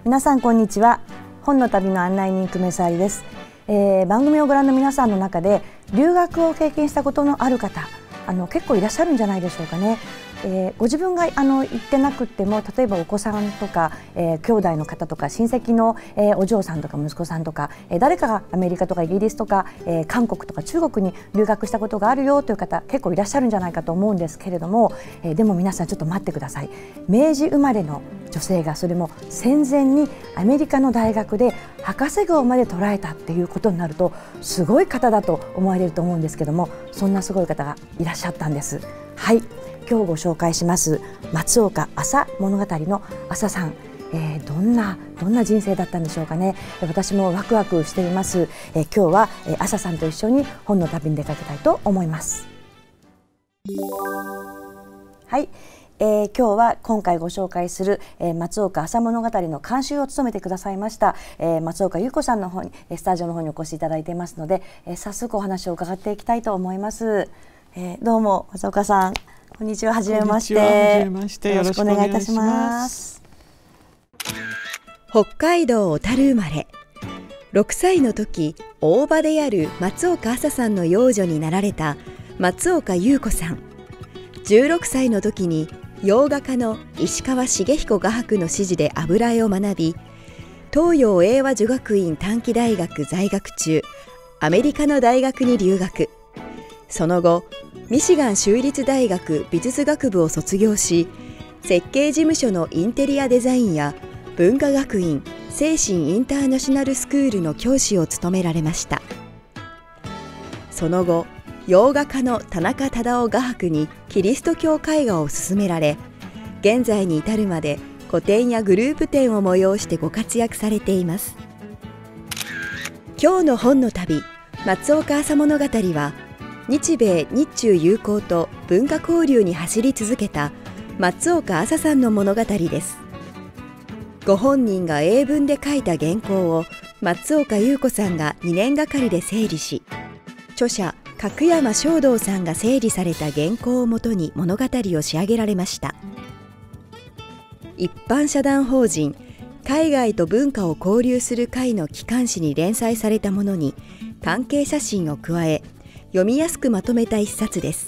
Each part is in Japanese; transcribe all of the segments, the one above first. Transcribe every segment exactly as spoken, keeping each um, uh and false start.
皆さんこんにちは。本の旅の案内人久米沙莉です。えー、番組をご覧の皆さんの中で留学を経験したことのある方、あの結構いらっしゃるんじゃないでしょうかね。えー、ご自分があの行ってなくても、例えばお子さんとか、えー、兄弟の方とか親戚の、えー、お嬢さんとか息子さんとか、えー、誰かがアメリカとかイギリスとか、えー、韓国とか中国に留学したことがあるよという方結構いらっしゃるんじゃないかと思うんですけれども、えー、でも皆さんちょっと待ってください。明治生まれの女性が、それも戦前にアメリカの大学で博士号まで捉えたっていうことになると、すごい方だと思われると思うんですけども、そんなすごい方がいらっしゃったんです。はい、今日ご紹介します松岡朝物語の朝さん、えー、どんなどんな人生だったんでしょうかね。私もワクワクしています。えー、今日は、えー、朝さんと一緒に本の旅に出かけたいと思います。はい、えー、今日は今回ご紹介する、えー、松岡朝物語の監修を務めてくださいました、えー、松岡優子さんの方にスタジオの方にお越しいただいていますので、えー、早速お話を伺っていきたいと思います。えー、どうも松岡さん、こんにちは。はじめまして。 はじめまして。 よろしくお願いいたします。 北海道小樽生まれ、ろくさいの時大場である松岡朝さんの養女になられた松岡優子さん。じゅうろくさいの時に洋画家の石川茂彦画伯の指示で油絵を学び、東洋英和女学院短期大学在学中、アメリカの大学に留学。その後ミシガン州立大学美術学部を卒業し、設計事務所のインテリアデザインや文化学院精神インターナショナルスクールの教師を務められました。その後洋画家の田中忠夫画伯にキリスト教絵画を勧められ、現在に至るまで個展やグループ展を催してご活躍されています。今日の本の旅、松岡朝物語は、日米日中友好と文化交流に走り続けた松岡朝さんの物語です。ご本人が英文で書いた原稿を松岡優子さんがにねんがかりで整理し、著者角山正道さんが整理された原稿をもとに物語を仕上げられました。一般社団法人海外と文化を交流する会の機関誌に連載されたものに関係写真を加え、読みやすくまとめた一冊です。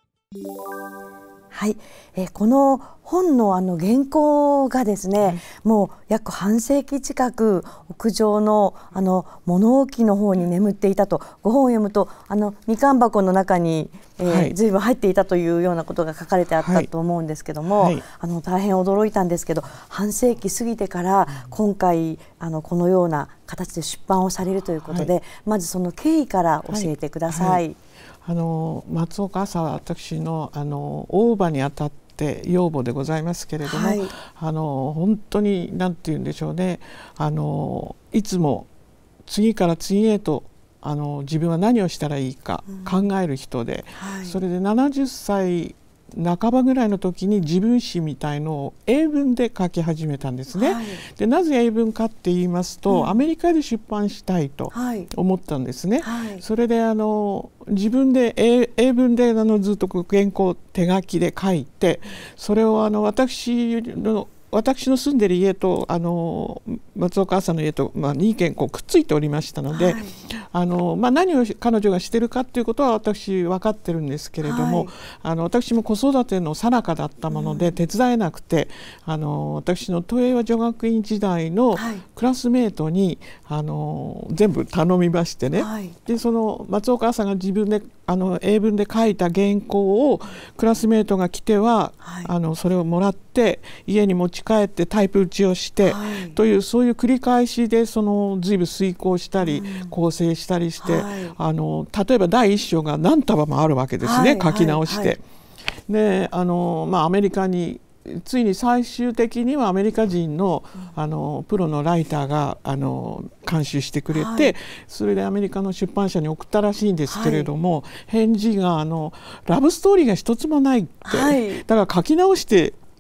はい、えー、この本のあの原稿がですね、うん、もう約半世紀近く屋上のあの物置の方に眠っていたと、ご本を読むとあのみかん箱の中に、えーはい、随分入っていたというようなことが書かれてあったと思うんですけども、はいはい、あの大変驚いたんですけど、半世紀過ぎてから今回あのこのような形で出版をされるということで、はい、まずその経緯から教えてください。はいはい、 あの松岡朝は私のあの大場にあたって養母でございますけれども、はい、あの本当に何て言うんでしょうね、あのいつも次から次へとあの自分は何をしたらいいか考える人で、うんはい、それでななじゅっさい半ばぐらいの時に自分史みたいのを英文で書き始めたんですね。はい、でなぜ英文かって言いますと、うん、アメリカで出版したいと思ったんですね。はい、それであの自分で 英, 英文であのずっと原稿を手書きで書いて、それをあの私の私の住んでる家とあの松岡朝の家と、まあ、にけんこうくっついておりましたので、はい、あのまあ、何を彼女がしてるかということは私分かってるんですけれども、はい、あの私も子育ての最中だったもので手伝えなくて、うん、あの私の東映和女学院時代のクラスメートにあの全部頼みましてね、はい、でその松岡朝が自分であの英文で書いた原稿をクラスメートが来ては、はい、あのそれをもらって家に持ち帰ってタイプ打ちをして、はい、というそういう繰り返しでその随分遂行したり、うん、構成したりして、はい、あの例えばだいいっ章が何束もあるわけですね、はい、書き直して。はいはい、であの、まあ、アメリカについに最終的にはアメリカ人 の, あのプロのライターがあの監修してくれて、はい、それでアメリカの出版社に送ったらしいんですけれども、はい、返事があのラブストーリーが一つもないって、はい、だから書き直して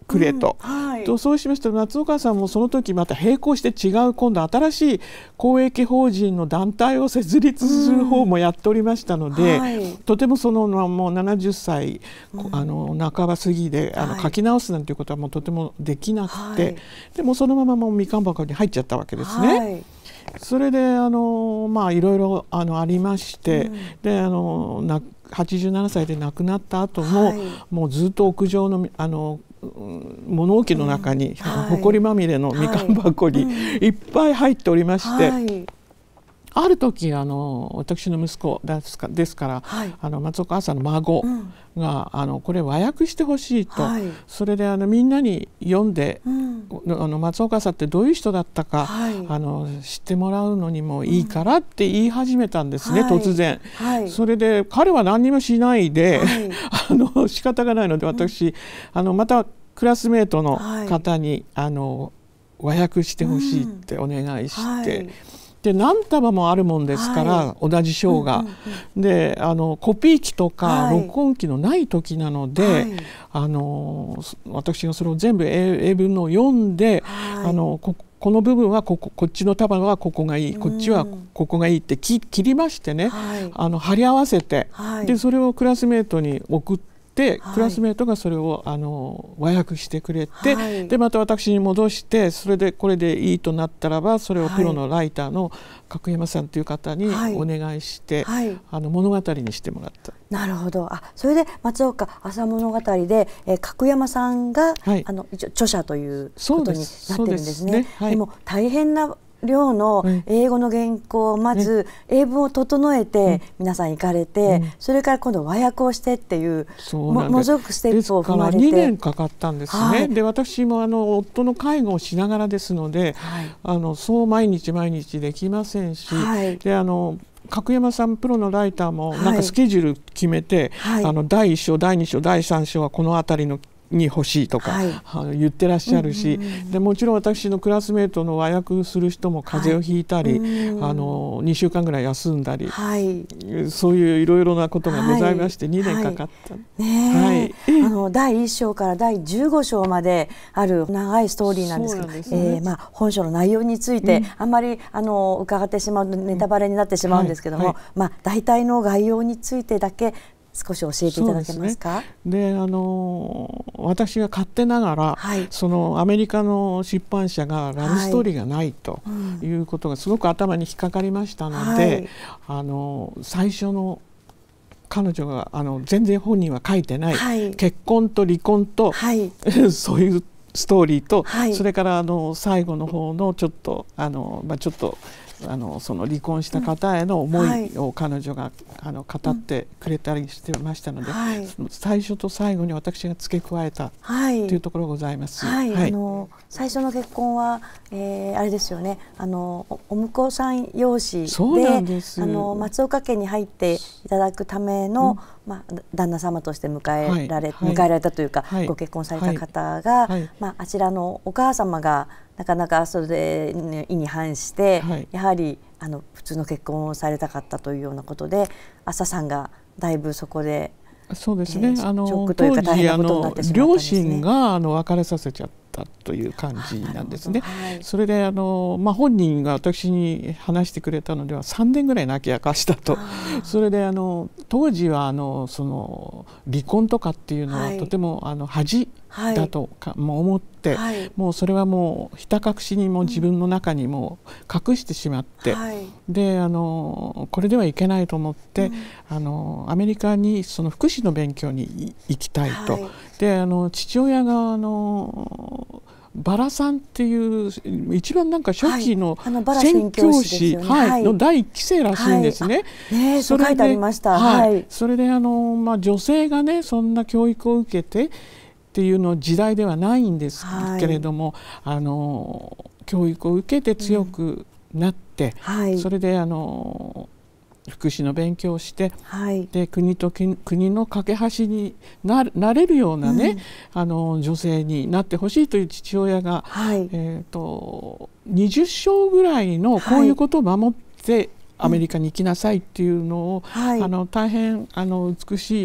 くれと、 うんはい、 とそうしましたら松岡さんもその時また並行して違う今度新しい公益法人の団体を設立する方もやっておりましたので、うんはい、とてもそのもうななじゅっさい、うん、あの半ば過ぎであの書き直すなんていうことはもうとてもできなくて、はい、でもそのままもうみかん箱に入っちゃったわけですね。はい、それであのまあいろいろあのありまして、うん、であのなはちじゅうななさいで亡くなった後も、はい、もうずっと屋上のあの物置の中に、うんはい、埃まみれのみかん箱にいっぱい入っておりまして、はい、ある時あの私の息子ですか、ですから、はい、あの松岡朝の孫が、うん、あのこれ和訳してほしいと、はい、それであのみんなに読んで、うん、あの松岡朝ってどういう人だったか、はい、あの知ってもらうのにもいいからって言い始めたんですね、うん、突然、はい、それで彼は何にもしないで、はい、あの仕方がないので私、うん、あのまたクラスメートの方に、はい、あの和訳してほしいってお願いして、うんはい、で何束もあるもんですから、はい、同じ章が、うんうんうん、であのコピー機とか、はい、録音機のない時なので、はい、あの私がそれを全部英文の読んで、はい、あのここの部分はここ、こっちの束はここがいい、こっちはここがいいって切りましてね、はい、あの貼り合わせて、はい、でそれをクラスメートに送ってでクラスメートがそれをあの和訳してくれて、はい、でまた私に戻してそれでこれでいいとなったらばそれをプロのライターの角山さんという方にお願いして、はいはい、あの物語にしてもらった。 なるほど。あ、それで松岡朝物語で、えー、角山さんが、はい、あの一応著者ということになってるんですね。で、はい、でも大変な量の英語の原稿をまず英文を整えて皆さん行かれて、それから今度和訳をしてっていうものすごくステップを踏まれて、 ですからにねんかかったんですね。はい、で私もあの夫の介護をしながらですので、はい、あのそう毎日毎日できませんし、はい、であの角山さんプロのライターもなんかスケジュール決めて、はい、あのだいいっ章だいに章だいさん章はこの辺りのに欲しいとか、はい、あの言ってらっしゃるし、うんうんうん、でもちろん私のクラスメートの和訳する人も風邪をひいたり、はい、あのにしゅうかんぐらい休んだり、はい、そういういろいろなことがございまして、はい、にねんかかった、 ねはい、あのだいいっ章からだいじゅうご章まである長いストーリーなんですけど、ねえーまあ、本書の内容について、うん、あんまりあの伺ってしまうとネタバレになってしまうんですけども、はいはいまあ、大体の概要についてだけ少し教えていただけますか。 で、あの私が勝手ながら、はい、そのアメリカの出版社がラブストーリーがないということがすごく頭に引っかかりましたので、はい、あの最初の彼女があの全然本人は書いてない、はい、結婚と離婚と、はい、そういうストーリーと、はい、それからあの最後の方のちょっとあの、まあ、ちょっとあのその離婚した方への思いを彼女が、うん、あの語ってくれたりしてましたので、はい、最初と最後に私が付け加えたというところがございます。 はいはい、あの最初の結婚は、えー、あれですよね、あの お, お婿さん養子 で, であの松岡家に入っていただくための、うんまあ、旦那様として迎えられ、はい、迎えられたというか、はい、ご結婚された方が、はいまあ、あちらのお母様がなかなかそれで意に反して、はい、やはりあの普通の結婚をされたかったというようなことで朝さんがだいぶそこでそうですね、えー、あのショックというか大変なことになってしまったんですね。両親があの別れさせちゃったという感じなんですね。はい、それであの、まあ、本人が私に話してくれたのではさんねんぐらい泣き明かしたと。それであの当時はあのその離婚とかっていうのはとても、はい、あの恥だとか、はい、もう思って、はい、もうそれはもうひた隠しにも自分の中にも隠してしまって、はい、であのこれではいけないと思って、うん、あのアメリカにその福祉の勉強に行きたいと、はい、であの父親があのバラさんっていう一番なんか初期の宣教師のだいいっきせいらしいんですね。 ね、そう書いてありました。 はいはい、それであの、まあ、女性がねそんな教育を受けてっていうの時代ではないんですけれども、はい、あの教育を受けて強くなって、うんはい、それであの福祉の勉強をして、はい、で国と国の架け橋に な, なれるような、ねうん、あの女性になってほしいという父親が、はいえー、とにじゅっ章ぐらいのこういうことを守ってアメリカに行きなさいっていうのを、はい、あの大変あの美しい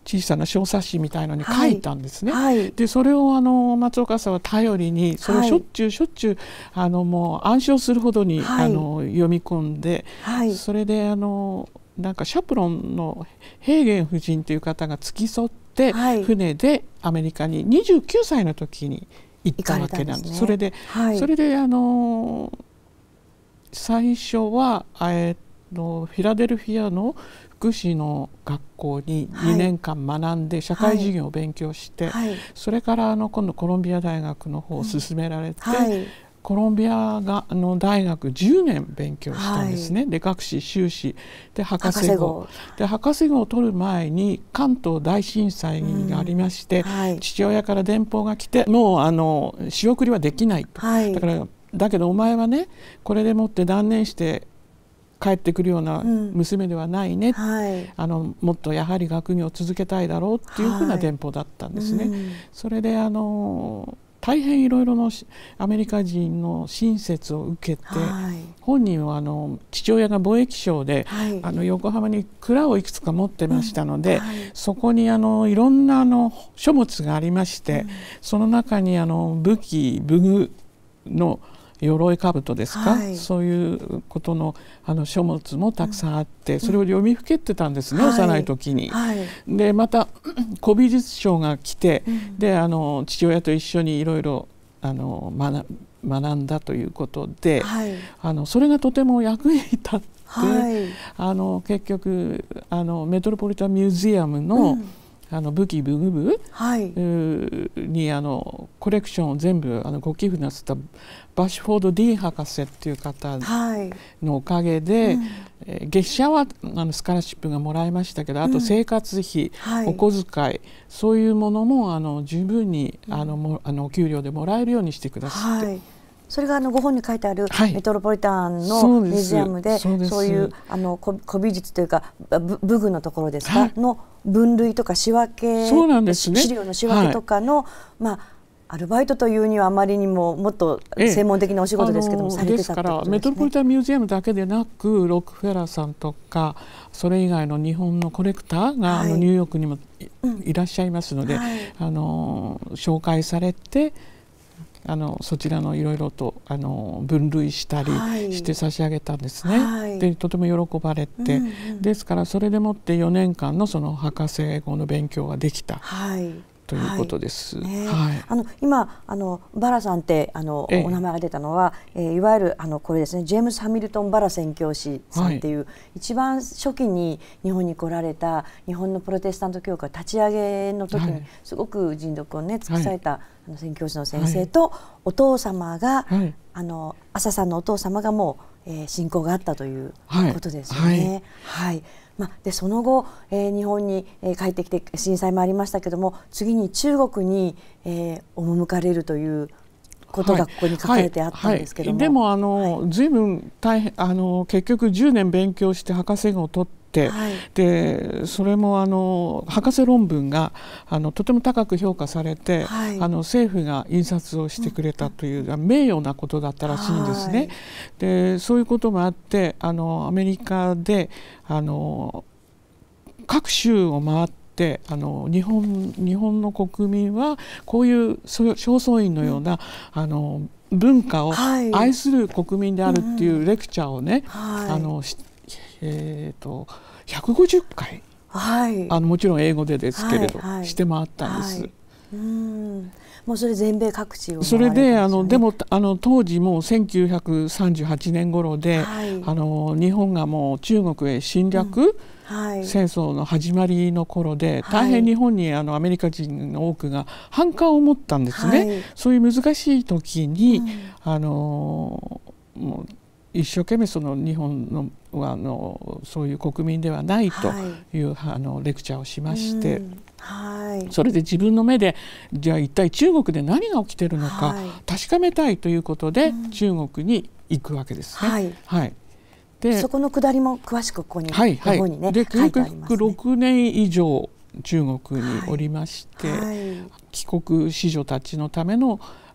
小さな小冊子みたいのに書いたんですね。 はいはい、 でそれをあの松岡さんは頼りにそれをしょっちゅうしょっちゅうあのもう暗唱するほどに、はい、あの読み込んで、はい、それであのなんかシャプロンのヘーゲン夫人という方が付き添って、はい、船でアメリカににじゅうきゅうさいの時に行ったわけなんです。それで、はい、それであの最初はえー、っとフィラデルフィアの福祉の学校ににねんかん学んで社会授業を勉強して、はいはい、それからあの今度コロンビア大学の方を進められて、うんはい、コロンビアがの大学じゅうねん勉強したんですね。はい、で学士修士で博士号で博士号を取る前に関東大震災がありまして、うんはい、父親から電報が来てもうあの仕送りはできないと、はい、だからだけどお前はねこれでもって断念して帰ってくるような娘ではないね、うんはい、あのもっとやはり学業を続けたいだろうっていうふうな電報だったんですね。はいうん、それであの大変いろいろのアメリカ人の親切を受けて、はい、本人はあの父親が貿易商で、はい、あの横浜に蔵をいくつか持ってましたので、うんはい、そこにあのいろんなあの書物がありまして、うん、その中にあの武器武具の鎧兜ですか、はい、そういうことの、あの書物もたくさんあって、うん、それを読みふけってたんですね、うん、幼い時に。はい、でまた古美術商が来て、うん、であの父親と一緒にいろいろ学んだということで、はい、あのそれがとても役に立って、はい、あの結局あのメトロポリタンミュージアムの、うんあの武器武具部、はい、にあのコレクションを全部あのご寄付なさったバッシュフォード・ディーン博士っていう方のおかげで、はいうんえー、月謝はあのスカラシップがもらいましたけど、あと生活費、うんはい、お小遣いそういうものもあの十分にあのもあのお給料でもらえるようにしてくださって。はいそれがあのご本に書いてあるメトロポリタンのミュージアムで、そうそういうあの古美術というか武具のところですか、はい、の分類とか仕分け、そうなんですね、資料の仕分けとかの、はいまあ、アルバイトというにはあまりにももっと専門的なお仕事ですけども、ええ、されてたってことですね。ですからメトロポリタンミュージアムだけでなくロックフェラーさんとかそれ以外の日本のコレクターが、はい、あのニューヨークにも い,、うん、いらっしゃいますので、はい、あの紹介されてあのそちらのいろいろとあの分類したりして差し上げたんですね。はい、でとても喜ばれて、うんうん、ですからそれでもってよねんかんのその博士号の勉強ができた。はいということです。はいねはい、 あの今あのバラさんってあのお名前が出たのは、えー、いわゆるあのこれですねジェームス・ハミルトン・バラ宣教師さんっていう、はい、一番初期に日本に来られた日本のプロテスタント教会立ち上げの時にすごく尽力をね尽くされた、はい、あの宣教師の先生と、はい、お父様が、はい、あの朝さんのお父様がもう、えー、信仰があったということですよね。はい、はいまあ、でその後、えー、日本に、えー、帰ってきて震災もありましたけども次に中国に、えー、赴かれるということがここに書かれてあったんですけども、 はいはいはい、でもあの、はい、随分大変あの結局じゅうねん勉強して博士号を取って、はい、でそれもあの博士論文があのとても高く評価されて、はい、あの政府が印刷をしてくれたという、うん、名誉なことだったらしいんですね。はい、でそういうこともあってあのアメリカであの各州を回ってあの日本、日本の国民はこういう正倉院のような、うん、あの文化を愛する国民であるっていうレクチャーをね、はい、あのえー、とひゃくごじゅっかい、はい、あのもちろん英語でですけれど、はいはい、して回ったんです。はい、うんもうそれ全米各地を、ね、 それであのでもあの当時もうせんきゅうひゃくさんじゅうはちねん頃で、はい、あの日本がもう中国へ侵略、うんはい、戦争の始まりの頃で大変日本にあのアメリカ人の多くが反感を持ったんですね。はい、そういう難しい時に、うん、あのもう一生懸命その日本のあのそういう国民ではないという、はい、あのレクチャーをしまして、うんはい、それで自分の目でじゃあ一体中国で何が起きているのか確かめたいということで、はい、中国に行くわけですね。はいはい、 でそこの下りも詳しくここに、 はいはい、 ここにねで結局ろくねん以上中国におりまして、はい、帰国子女たちのための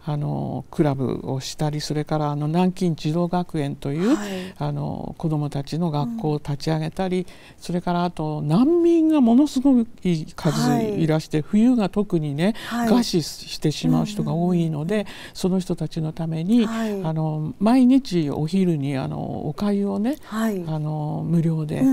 あのクラブをしたり、それからあの南京児童学園という、はい、あの子どもたちの学校を立ち上げたり、うん、それからあと難民がものすごい数いらして、はい、冬が特にね、はい、餓死してしまう人が多いので、うんうん、その人たちのために、はい、あの毎日お昼にあのお粥をね、はい、あの無料で、うん、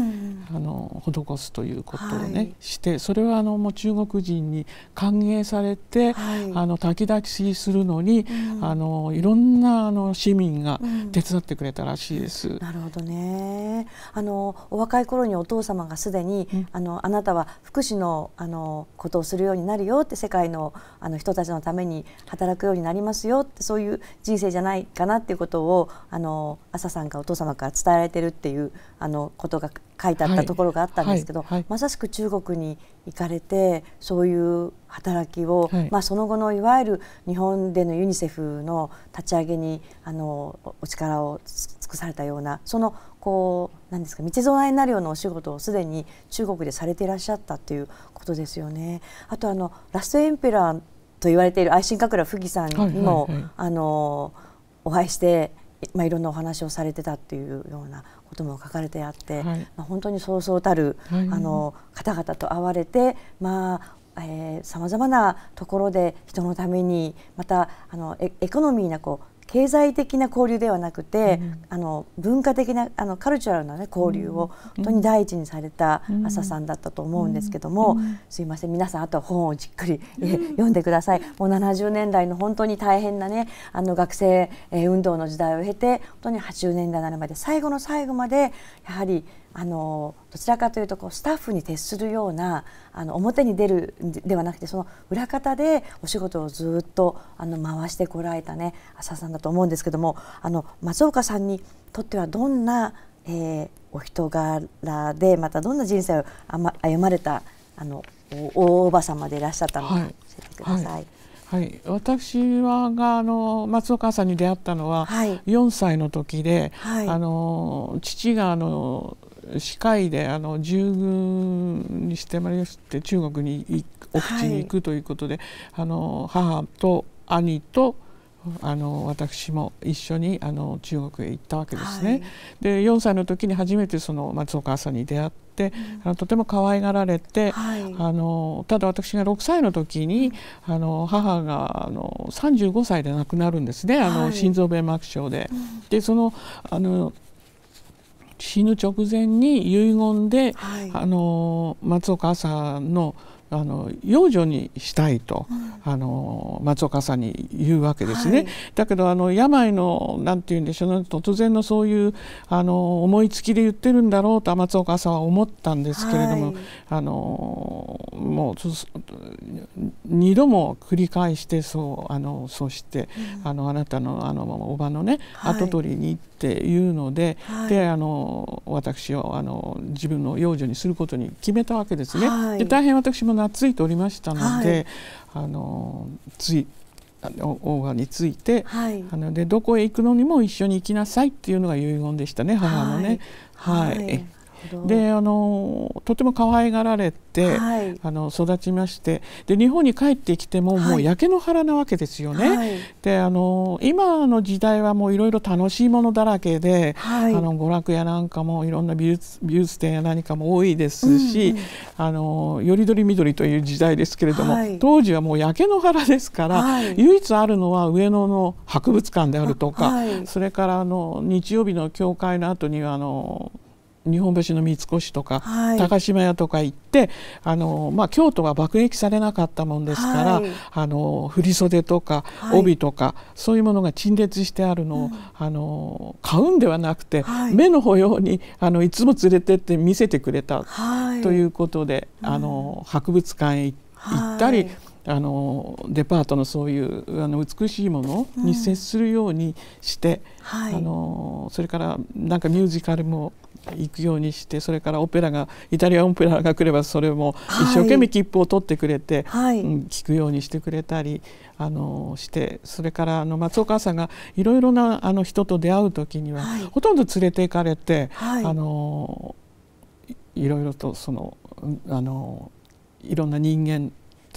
あの施すということをね、はい、して、それはあのもう中国人に歓迎されて、はい、あの炊き出しするのに、うん、あのいろんなあの市民が手伝ってくれたらしいです。うん、 なるほどね。あのお若い頃にお父様がすでに、うん、あのあなたは福祉のあのことをするようになるよって、世界のあの人たちのために働くようになりますよって、そういう人生じゃないかなっていうことをあの朝さんがお父様から伝えられてるっていうあのことが書いてあったところがあったんですけど、はいはいはい、まさしく中国に行かれてそういう働きを、はい、まあ、その後のいわゆる日本でのユニセフの立ち上げにあのお力を尽くされたような、そのこうなんですか、道備えになるようなお仕事をすでに中国でされていらっしゃったということですよね。あとあのラストエンペラーと言われている愛新覚羅溥儀さんにも、はいはいはい、あのお会いして、まあ、いろんなお話をされてたっていうようなことも書かれてあって、はい、まあ、本当にそうそうたる、はい、あの方々と会われて、まあ、さまざまなところで人のために、またあの エ, エコノミーなこう経済的な交流ではなくて、うん、あの文化的なあのカルチュラルな、ね、交流を本当に第一にされた朝さんだったと思うんですけども、うんうん、すいません、皆さんあとは本をじっくり、うん、読んでください。もうななじゅうねんだいの本当に大変な、ね、あの学生、えー、運動の時代を経て、本当にはちじゅうねんだいになるまで最後の最後までやはりあのどちらかというとこうスタッフに徹するような、あの表に出るではなくて、その裏方でお仕事をずっとあの回してこられた、ね、朝さんだと思うんですけども、あの松岡さんにとってはどんな、えー、お人柄で、またどんな人生を歩まれたあのお, おば様でいらっしゃったのか、はい、教えてください。はいはい、私はがあの松岡さんに出会ったのはよんさいの時で、はい、あの父があの歯科医であの従軍にしてまいりまして中国に奥地に行くということで、はい、あの母と兄とあの私も一緒にあの中国へ行ったわけですね。はい、でよんさいの時に初めてその松岡さんに出会って、うん、あのとても可愛がられて、はい、あのただ私がろくさいの時にあの母があのさんじゅうごさいで亡くなるんですね、あの、はい、心臓弁膜症で。うん、でそのあの死ぬ直前に遺言で、はい、あの松岡さんのあの養女にしたいと、うん、あの松岡さんに言うわけですね。はい、だけどあの病のなんて言うんでしょうね、突然のそういうあの思いつきで言ってるんだろうと松岡さんは思ったんですけれども、はい、あのもうにども繰り返してそうあのそして、うん、あのあなたのあのおばのね、はい、跡取りにっていうので、はい、であの私をあの自分の養女にすることに決めたわけですね。はい、で大変私も懐いておりましたので、はい、あのつい大賀について、はい、あのでどこへ行くのにも一緒に行きなさいっていうのが遺言でしたね、母のね。はい、はい、であのとても可愛がられて、はい、あの育ちまして、で日本に帰ってきても、はい、もう焼け野原なわけですよね。はい、であの今の時代はもういろいろ楽しいものだらけで、はい、あの娯楽やなんかもいろんな美術、美術展や何かも多いですし、うんうん、あのよりどりみどりという時代ですけれども、はい、当時はもう焼け野原ですから、はい、唯一あるのは上野の博物館であるとか、はい、それからあの日曜日の教会の後にはあの日本橋の三越とか、はい、高島屋とか行ってあの、まあ、京都は爆撃されなかったもんですから、はい、あの振袖とか帯とか、はい、そういうものが陳列してあるのを、うん、あの買うんではなくて、はい、目の保養にあのいつも連れてって見せてくれた、はい、ということで、あの博物館へ行ったり、はい、あのデパートのそういうあの美しいものに接するようにして、うん、はい、あのそれからなんかミュージカルも行くようにして、それからオペラがイタリアオペラが来ればそれも一生懸命切符を取ってくれて、はい、うん、聞くようにしてくれたりあのして、それからあの松岡さんがいろいろなあの人と出会う時には、はい、ほとんど連れて行かれて、はい、あのいろいろとそのあのいろんな人間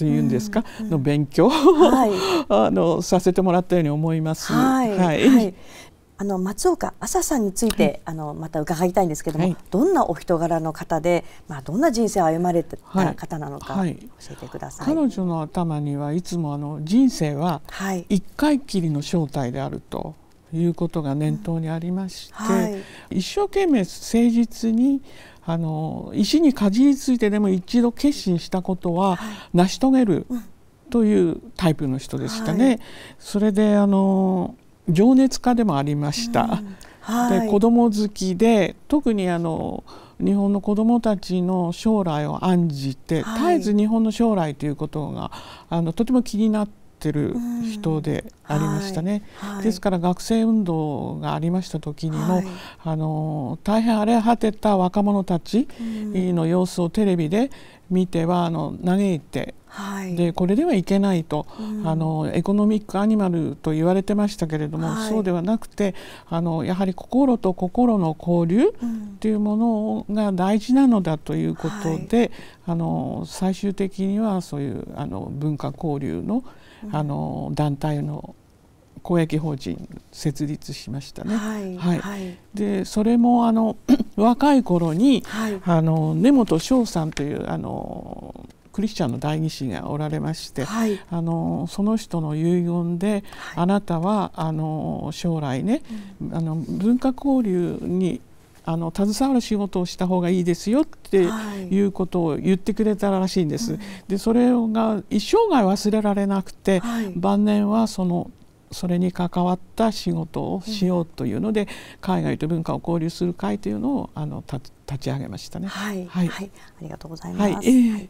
というんですか、うんうん、の勉強を、はい、あのさせてもらったように思います。 はい、はいはい、あの松岡朝さんについて、はい、あのまた伺いたいんですけども、はい、どんなお人柄の方で、まあ、どんな人生を歩まれた方なのか、はいはい、教えてください。 彼女の頭にはいつもあの人生は一回きりの正体であるということが念頭にありまして、うんはい、一生懸命誠実にあの石にかじりついてでも一度決心したことは成し遂げるというタイプの人でしたね。はい、それであの情熱家でもありました。うんはい、で子供好きで特にあの日本の子どもたちの将来を案じて、はい、絶えず日本の将来ということがあのとても気になっててる人でありましたね。はいはい、ですから学生運動がありました時にも、はい、あの大変荒れ果てた若者たちの様子をテレビで見てはあの嘆いて、はい、でこれではいけないと、うん、あのエコノミックアニマルと言われてましたけれども、はい、そうではなくてあのやはり心と心の交流というものが大事なのだということで、はい、あの最終的にはそういうあの文化交流のあの団体の公益法人設立しましたね。はいはいはい、でそれもあの若い頃に、はい、あの根本昌さんというあのクリスチャンの代議士がおられまして、はい、あのその人の遺言で、はい、あなたはあの将来ね、うん、あの文化交流にあの携わる仕事をした方がいいですよっていうことを言ってくれたらしいんです。はい、でそれが一生涯忘れられなくて、はい、晩年はそのそれに関わった仕事をしようというので、うん、海外と文化を交流する会というのをあの立ち上げましたね。 はいはいはい、ありがとうございます。はい、えー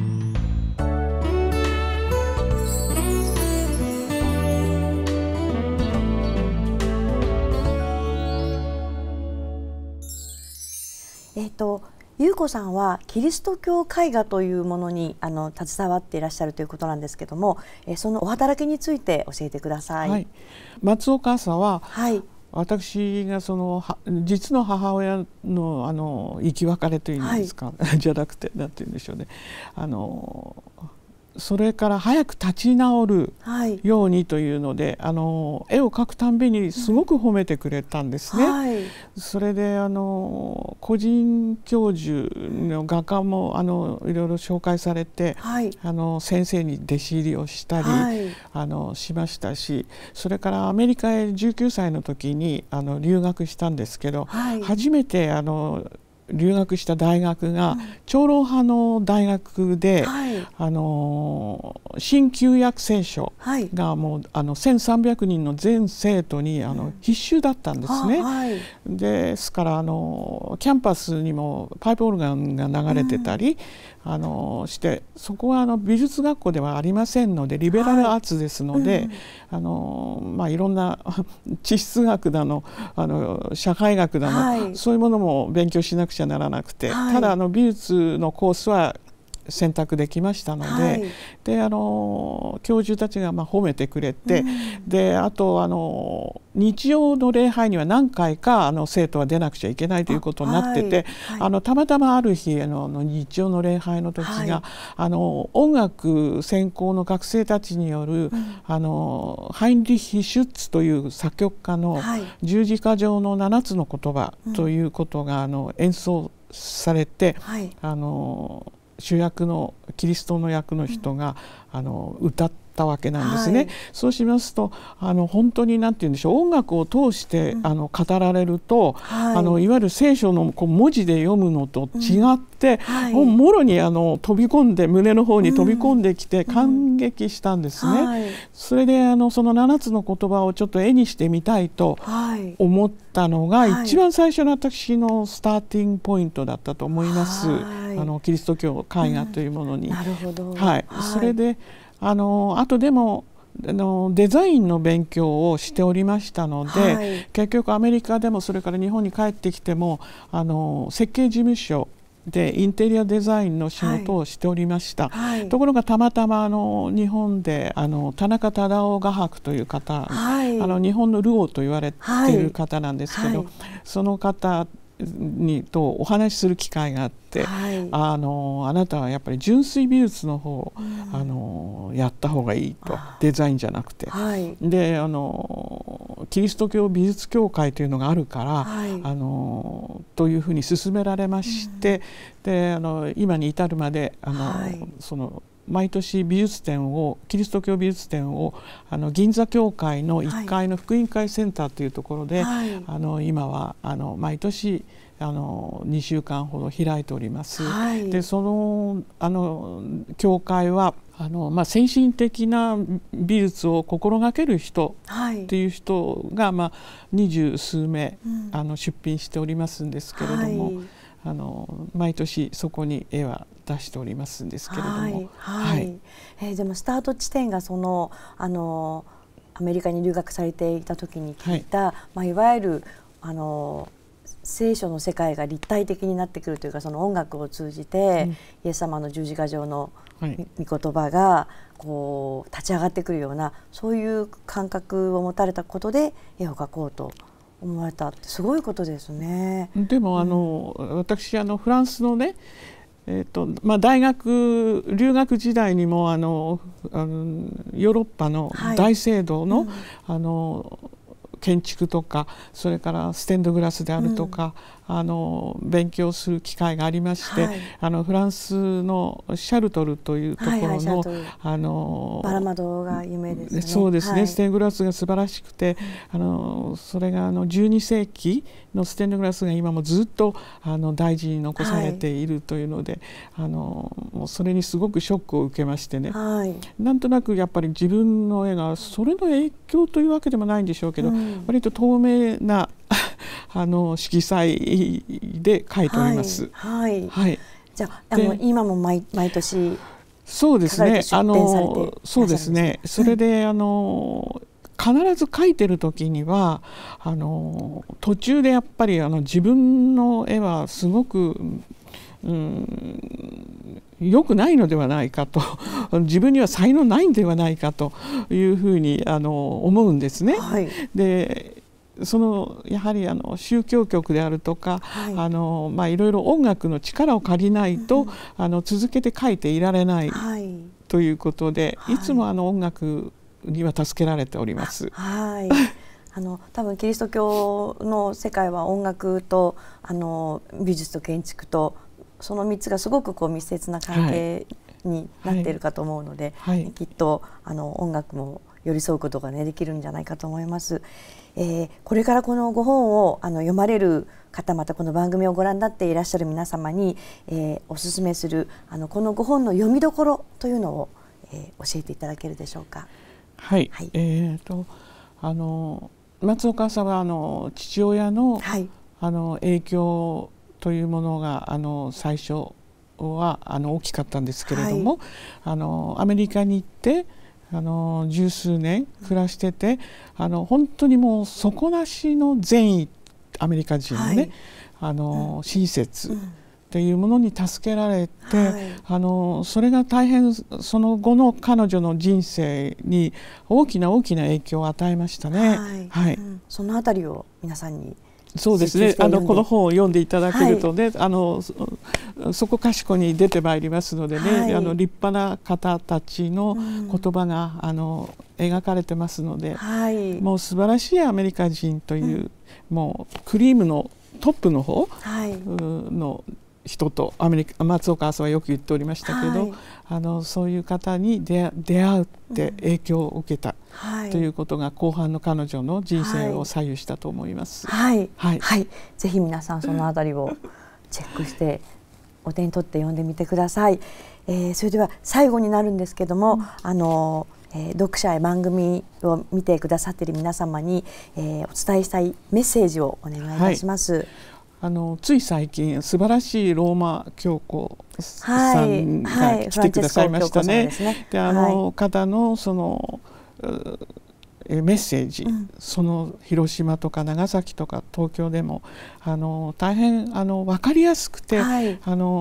えーと、優子さんはキリスト教絵画というものにあの携わっていらっしゃるということなんですけども、えー、そのお働きについて教えてください。はい、 松岡朝は、はい、私がその実の母親 の, あの生き別れというんですか、はい、じゃなくてなんて言うんでしょうね、あのそれから早く立ち直るようにというので、はい、あの絵を描くたんびにすごく褒めてくれたんですね。うんはい、それであの個人教授の画家もあのいろいろ紹介されて、はい、あの先生に弟子入りをしたり、はい、あのしましたし、それからアメリカへじゅうきゅうさいの時にあの留学したんですけど、はい、初めてあの留学した大学が長老派の大学で、はい、あの新旧約聖書がもうあのせんさんびゃくにんの全生徒にあの必修だったんですね。はい、ですからあのキャンパスにもパイプオルガンが流れてたり、うん、あのしてそこはあの美術学校ではありませんのでリベラルアーツですので、はいうんあのまあ、いろんな地質学だの、あの社会学だの、はい、そういうものも勉強しなくちゃならなくて、はい、ただあの美術のコースは選択できましたので、はい、であの教授たちがまあ褒めてくれて、うん、であとあの日曜の礼拝には何回かあの生徒は出なくちゃいけないということになってて、あ、はい、あのたまたまある日あの日曜の礼拝の時が、はい、あの音楽専攻の学生たちによる、うん、あのハインリッヒ・シュッツという作曲家の十字架上のななつの言葉ということが、うん、あの演奏されて、はい、あの主役のキリストの役の人が、うん、あの歌ったわけなんですね。はい、そうしますとあの本当に何て言うんでしょう、音楽を通して、うん、あの語られると、はい、あのいわゆる聖書のこう文字で読むのと違って、うんはい、もうもろにあの飛び込んで胸の方に飛び込んできて感激したんですね。うんはい、それであのそのななつの言葉をちょっと絵にしてみたいと思ったのが、はい、一番最初の私のスターティングポイントだったと思います。はい、あのキリスト教絵画というものに。うん、なるほど。はい。それであのあとでもあのデザインの勉強をしておりましたので、はい、結局アメリカでもそれから日本に帰ってきてもあの設計事務所でインテリアデザインの仕事をしておりました。はい、ところがたまたまあの日本であの田中忠夫画伯という方、はい、あの日本のルオーと言われている方なんですけど、はいはい、その方にとお話しする機会があって、 はい、 あのあなたはやっぱり純粋美術の方、うん、あのやった方がいいと、デザインじゃなくて、はい、であのキリスト教美術協会というのがあるから、はい、あのというふうに勧められまして、うん、であの今に至るまであの、はい、その毎年美術展をキリスト教美術展をあの銀座教会のいっかいの福音会センターというところで、はい、あの今はあの毎年あのにしゅうかんほど開いております。はい、でそのあの教会はあの、まあ、先進的な美術を心がける人っていう人が、まあ、二十数名、うん、あの出品しておりますんですけれども、はい、あの毎年そこに絵は出しておりますんですけれども、はいはいはい、えー、でもスタート地点がそのあのアメリカに留学されていた時に聞いた、はい、まあ、いわゆるあの聖書の世界が立体的になってくるというか、その音楽を通じて、うん、イエス様の十字架上の御言葉がこう立ち上がってくるような、そういう感覚を持たれたことで絵を描こうと思われたってすごいことですね。 でもあの、うん、私あのフランスのね、えーとまあ、大学留学時代にもあのあのヨーロッパの大聖堂の、はい、うん、あの建築とか、それからステンドグラスであるとか、うん、あの勉強する機会がありまして、はい、あのフランスのシャルトルというところの、はいはい、あのバラ窓が有名ですね。 そうですね、 はい、 ステンドグラスが素晴らしくて、うん、あのそれがあのじゅうにせいきのステンドグラスが今もずっとあの大事に残されているというので、はい、あのもうそれにすごくショックを受けましてね、はい、なんとなくやっぱり自分の絵がそれの影響というわけでもないんでしょうけど、うん、割と透明なあの色彩で描いております。 はい、はいはい、じゃあ、あの今も 毎, 毎年そうですね、あのそうですね、それで、うん、あの必ず描いてる時にはあの途中でやっぱりあの自分の絵はすごくうん、良くないのではないかと自分には才能ないんではないかというふうにあの思うんですね。はい、でそのやはりあの宗教曲であるとか、はい、あのまあ、いろいろ音楽の力を借りないと、うん、あの続けて書いていられない、はい、ということで、はい、いつもあの音楽には助けられております。 はいあの多分キリスト教の世界は音楽とあの美術と建築とそのみっつがすごくこう密接な関係になっているかと思うので、はいはい、きっとあの音楽も寄り添うことが、ね、できるんじゃないかと思います。えー、これからこのご本をあの読まれる方、またこの番組をご覧になっていらっしゃる皆様に、えー、おすすめするあのこのご本の読みどころというのを、えー、教えていただけるでしょうか。 はい、はい、えーとあの松岡さんはあの父親の、はい、あの影響というものがあの最初はあの大きかったんですけれども、はい、あのアメリカに行ってあの十数年暮らしてて、あの本当にもう底なしの善意、アメリカ人のね、はい、あの親切っていうものに助けられて、はい、あのそれが大変その後の彼女の人生に大きな大きな影響を与えましたね。はいはい、うん、 そのあたりを皆さんにそうですね、あのこの本を読んでいただけるとね、はい、あの そ, そこかしこに出てまいりますのでね、はい、あの立派な方たちの言葉が、うん、あの描かれてますので、はい、もう素晴らしいアメリカ人という、うん、もうクリームのトップの方の人とアメリカ松岡さんはよく言っておりましたけど、はい、あのそういう方に出会うって影響を受けた、うんはい、ということが後半の彼女の人生を左右したと思います。 はいはいはい、ぜひ皆さんそのあたりをチェックしてお手に取って読んでみてください。えー、それでは最後になるんですけども、うん、あのえー、読者や番組を見てくださっている皆様に、えー、お伝えしたいメッセージをお願いいたします。はい、 あのつい最近素晴らしいローマ教皇さんが来てくださいましたね。で、あの方のそのメッセージ、うん、その広島とか長崎とか東京でもあの大変あの分かりやすくて、はい、あの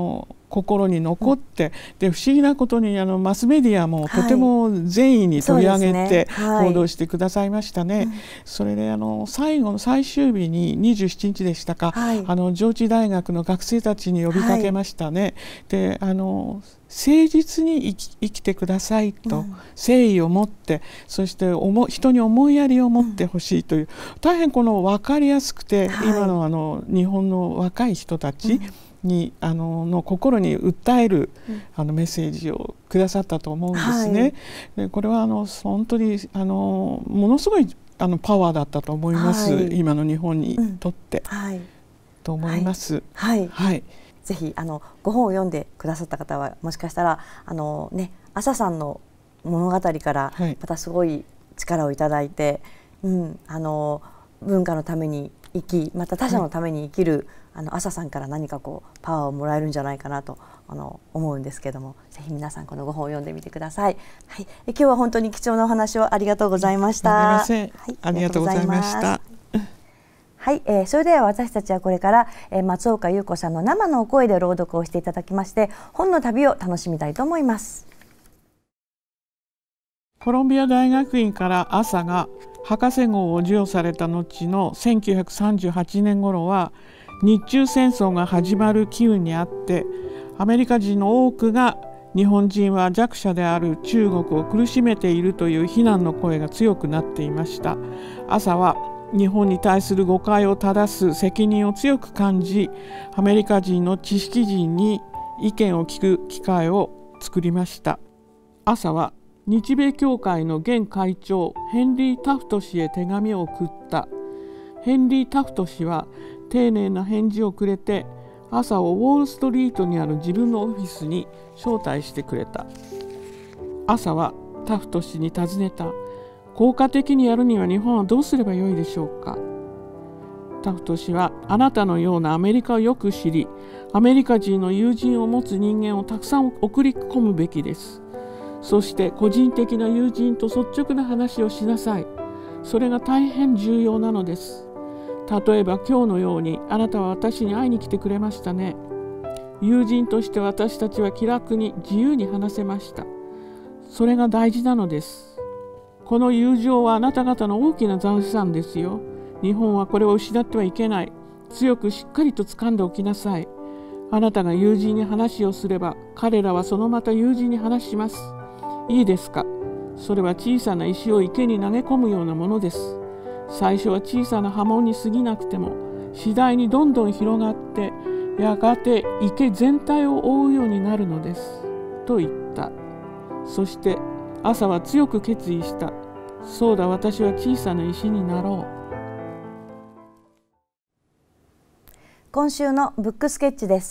心に残って、で不思議なことにあのマスメディアもとても善意に取り上げて報道してくださいましたね。それであの最後の最終日ににじゅうしちにちでしたか、はい、あの上智大学の学生たちに呼びかけましたね。はい、であの誠実に生き、生きてくださいと、うん、誠意を持って、そして人に思いやりを持ってほしいという、うん、大変この分かりやすくて、はい、今のあの日本の若い人たちに、うん、あのの心に訴える、うん、あのメッセージをくださったと思うんですね。はい、でこれはあの本当にあのものすごいあのパワーだったと思います、はい、今の日本にとって、うん、はい、と思います。 はい、はいはい、ぜひあのご本を読んでくださった方はもしかしたらあの、ね、朝さんの物語からまたすごい力をいただいて、はい、うん、あの文化のために生き、また他者のために生きる、はい、あの朝さんから何かこうパワーをもらえるんじゃないかなとあの思うんですけども、ぜひ皆さんこのご本を読んでみてください。はい、え今日は本当に貴重なお話をありがとうございました。 はい、ありがとうございました。 はい、えー、それでは私たちはこれから、えー、松岡優子さんの生の声で朗読をしていただきまして、本の旅を楽しみたいと思います。 コロンビア大学院から朝が博士号を授与された後のせんきゅうひゃくさんじゅうはちねん頃は、日中戦争が始まる機運にあって、アメリカ人の多くが日本人は弱者である中国を苦しめているという非難の声が強くなっていました。朝は日本に対する誤解を正す責任を強く感じ、アメリカ人の知識人に意見を聞く機会を作りました。朝は日米協会の現会長ヘンリー・タフト氏へ手紙を送った。ヘンリー・タフト氏は丁寧な返事をくれて、朝をウォールストリートにある自分のオフィスに招待してくれた。朝はタフト氏に尋ねた。効果的にやるには日本はどうすればよいでしょうか。タフト氏は、あなたのようなアメリカをよく知り、アメリカ人の友人を持つ人間をたくさん送り込むべきです。そして個人的な友人と率直な話をしなさい。それが大変重要なのです。例えば今日のように、あなたは私に会いに来てくれましたね。友人として私たちは気楽に自由に話せました。それが大事なのです。この友情はあなた方の大きな財産ですよ。日本はこれを失ってはいけない。強くしっかりと掴んでおきなさい。あなたが友人に話をすれば、彼らはそのまた友人に話します。いいですか。それは小さな石を池に投げ込むようなものです。最初は小さな波紋に過ぎなくても、次第にどんどん広がって、やがて池全体を覆うようになるのです。と言った。そして朝は強く決意した。そうだ、私は小さな石になろう。 今週のブックスケッチです。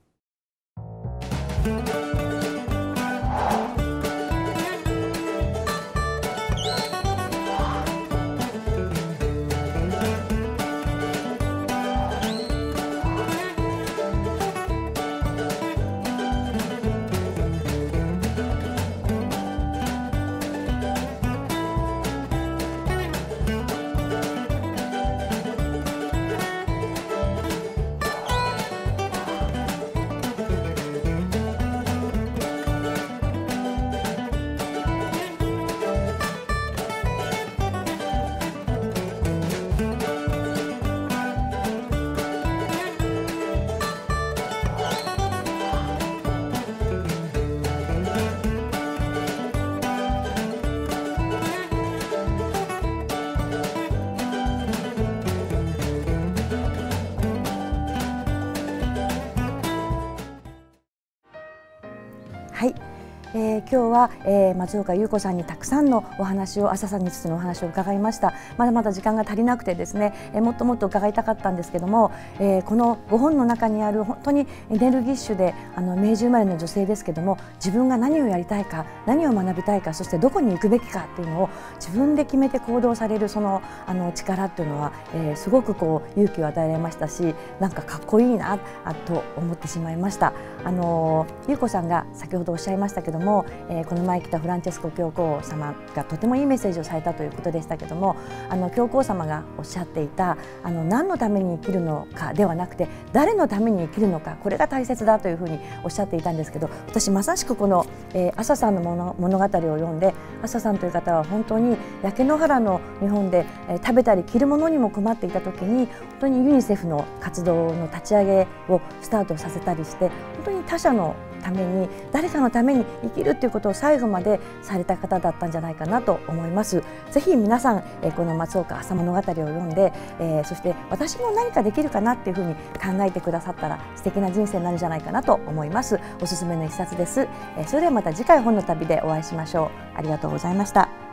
はい、えー、今日は、えー、松岡優子さんにたくさんのお話を、朝さんについてのお話を伺いました。まだまだ時間が足りなくてですね、えー、もっともっと伺いたかったんですけども、えー、このご本の中にある本当にエネルギッシュであの明治生まれの女性ですけども、自分が何をやりたいか、何を学びたいか、そしてどこに行くべきかっていうのを自分で決めて行動されるそのあの力っていうのは、えー、すごくこう勇気を与えられましたし、なんかかっこいいなと思ってしまいました。あの優子さんが先ほどおっしゃいましたけども、 も、えー、この前来たフランチェスコ教皇様がとてもいいメッセージをされたということでしたけども、あの教皇様がおっしゃっていたあの何のために生きるのかではなくて誰のために生きるのか、これが大切だというふうにおっしゃっていたんですけど、私まさしくこの、えー、朝さんの物、物語を読んで、朝さんという方は本当に焼け野原の日本で、えー、食べたり着るものにも困っていた時に本当にユニセフの活動の立ち上げをスタートさせたりして、本当に他者のために誰かのために生きるということを最後までされた方だったんじゃないかなと思います。ぜひ皆さん、えー、この松岡朝物語を読んで、えー、そして私も何かできるかなっていうふうに考えてくださったら素敵な人生になるんじゃないかなと思います。おすすめの一冊です。えー、それではまた次回本の旅でお会いしましょう。ありがとうございました。